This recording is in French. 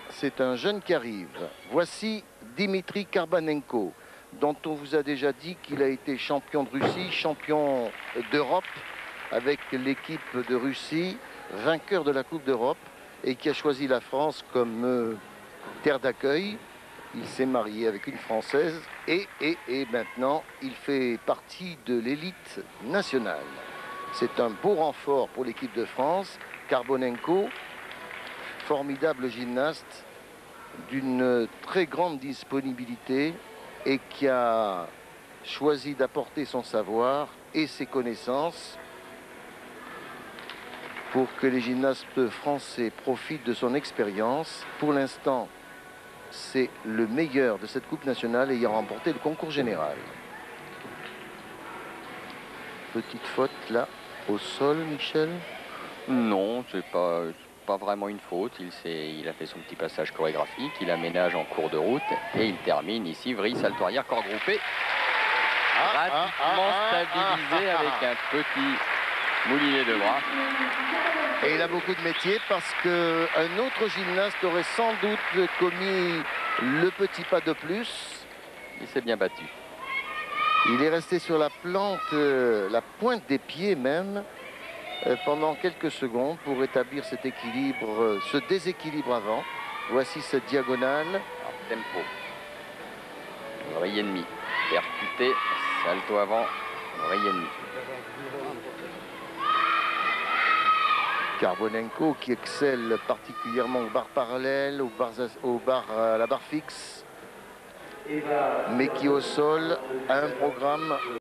c'est un jeune qui arrive. Voici Dimitri Karbanenko, dont on vous a déjà dit qu'il a été champion de Russie, champion d'Europe avec l'équipe de Russie, vainqueur de la Coupe d'Europe et qui a choisi la France comme terre d'accueil. Il s'est marié avec une Française et maintenant il fait partie de l'élite nationale. C'est un beau renfort pour l'équipe de France. Karbanenko, formidable gymnaste d'une très grande disponibilité et qui a choisi d'apporter son savoir et ses connaissances pour que les gymnastes français profitent de son expérience. Pour l'instant, c'est le meilleur de cette Coupe nationale ayant remporté le concours général. Petite faute là, au sol, Michel? Non, c'est pas vraiment une faute. Il a fait son petit passage chorégraphique, il aménage en cours de route et il termine ici, vrille salto arrière, corps groupé. Pratiquement stabilisé avec un petit moulinet de bras. Et il a beaucoup de métier parce qu'un autre gymnaste aurait sans doute commis le petit pas de plus. Il s'est bien battu. Il est resté sur la plante, la pointe des pieds même, pendant quelques secondes pour établir cet équilibre, ce déséquilibre avant. Voici cette diagonale. Alors, tempo. Vrille et demi. Percuté, salto avant, vrille et demi. Karbanenko qui excelle particulièrement aux barres parallèles, à la barre fixe, mais qui au sol a un programme